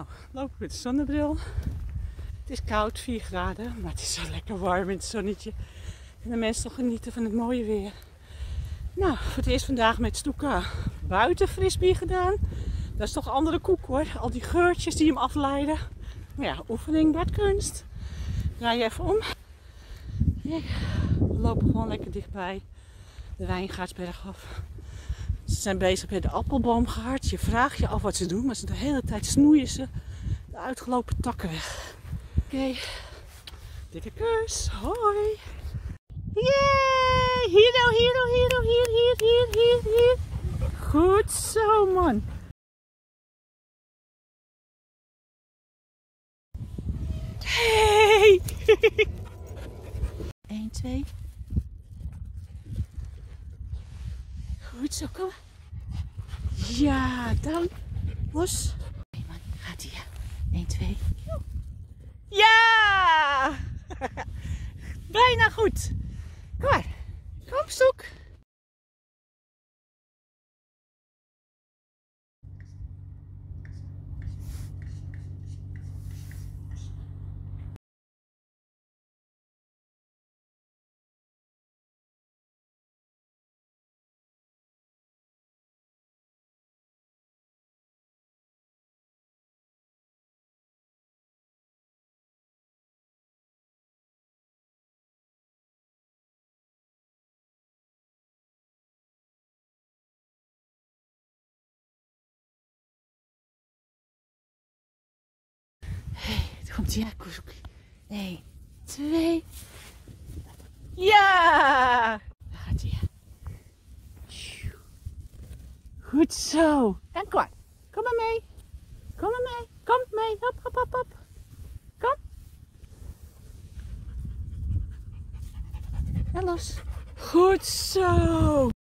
Lopen met de zonnebril. Het is koud, 4 graden, maar het is zo lekker warm in het zonnetje. En de mensen toch genieten van het mooie weer. Nou, voor het eerst vandaag met Stuka buiten frisbee gedaan. Dat is toch een andere koek hoor. Al die geurtjes die hem afleiden. Maar ja, oefening baart kunst. Draai je even om. Ja, we lopen gewoon lekker dichtbij de Wijngaardsberg af. Ze zijn bezig met de appelboomgaard. Je vraagt je af wat ze doen, maar de hele tijd snoeien ze de uitgelopen takken weg. Oké, dikke kus. Hoi. Yay! Hier. Goed zo, man. Hey! 1, 2. Goed zo, kom. Ja, dan. Los. Oké, man, gaat ie. 1, 2. Ja! Bijna goed. Kom maar. Kom, Stoek. Daar komt hij, Koezoek. 1, 2. Ja! Daar gaat hij. Goed zo. En kom maar. Kom maar mee. Kom maar mee. Kom mee. Hop. Kom. En los. Goed zo.